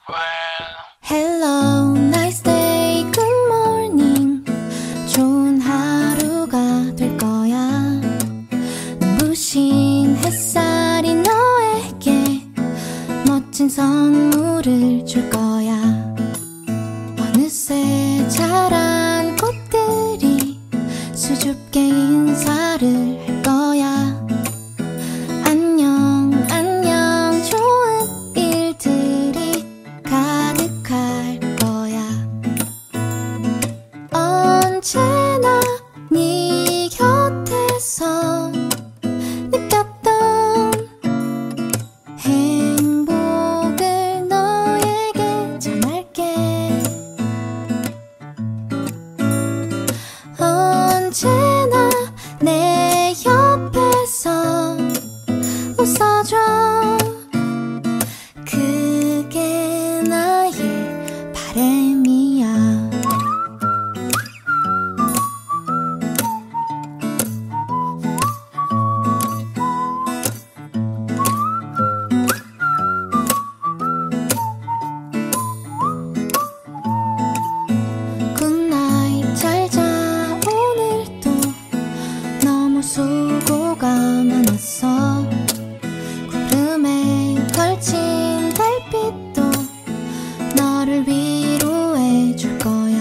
Hello, nice day, good morning. 좋은 하루가 될 거야. 눈부신 햇살이 너에게 멋진 선물을 줄 거야. 어느새 자란 꽃들이 수줍게 인사를 할 거야. 안녕, 안녕, 좋은 일들이 가득할 거야. 언제나 네 곁에서 느꼈던 행복을 너에게 전할게. 언제나 내 옆에서 웃어줘. 그게 나의 바람이야. 굿나잇, 잘 자. 오늘도 너무 수고가 많았어. 구름에 걸친 달빛도 너를 위로해 줄 거야.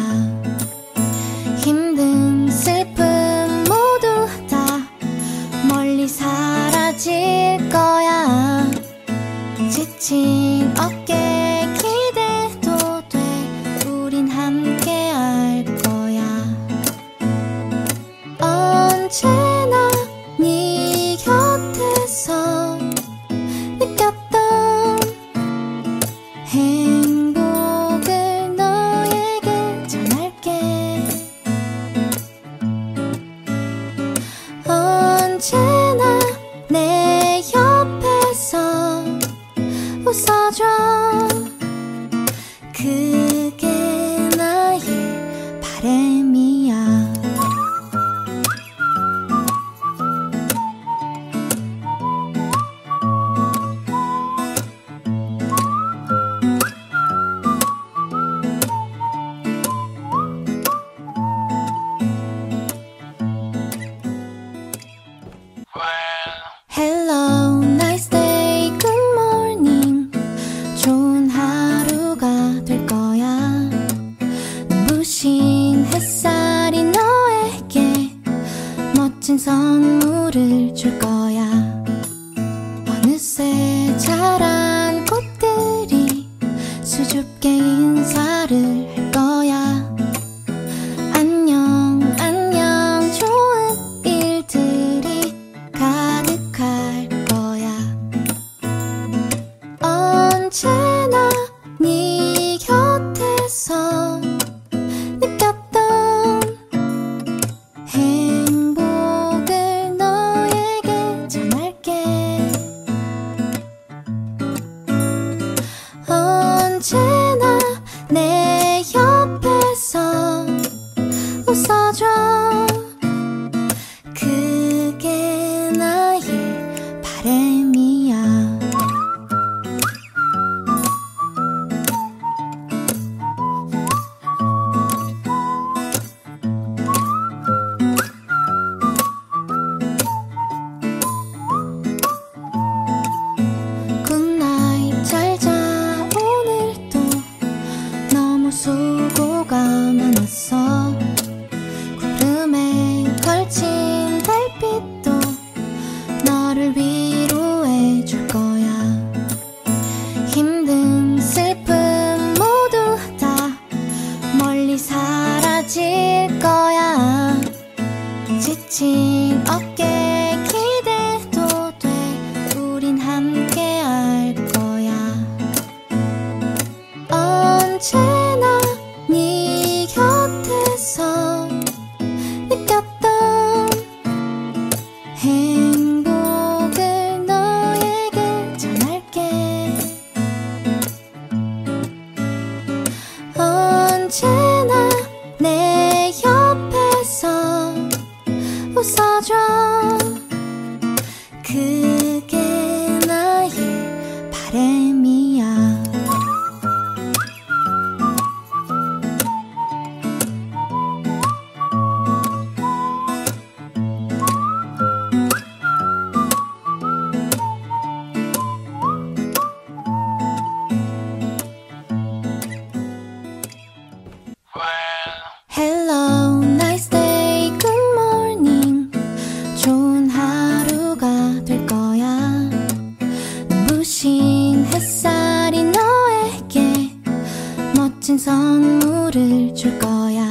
힘든 슬픔 모두 다 멀리 사라질 거야. 지친 어깨 기대도 돼. 우린 함께 할 거야. 언제나 네 곁에서 느꼈던 행복을 너에게 전할게. 언제나 내 옆에서 웃어줘. 그게 나의 바람이야. Hello, nice day, good morning. 좋은 하루가 될 거야. 눈부신 햇살이 너에게 멋진 선물을 줄 거야. 어느새 자란 꽃들이 수줍게 인사를 할 거야. 안녕, 안녕, 좋은 일들이 가득할 거야. 언제나 네 곁에서 느꼈던 행복을 너에게 전할게. 언제나 내 옆에서 웃어줘. 그게 나의 바람이야. 굿나잇, 잘 자. 오늘도 너무 수고가 많았어. 구름에 걸친 달빛도 너를 위로해 줄 거야. 힘든 슬픔 모두 다 멀리 사라질 거야. 지친 어깨 기대도 돼. 우린 함께 할 거야. 언제나 네 곁에서 느꼈던 행복을 너에게 전할게. 언제나 내 옆에서 웃어줘. 그게 나의 바람이야. 멋진 선물을 줄 거야.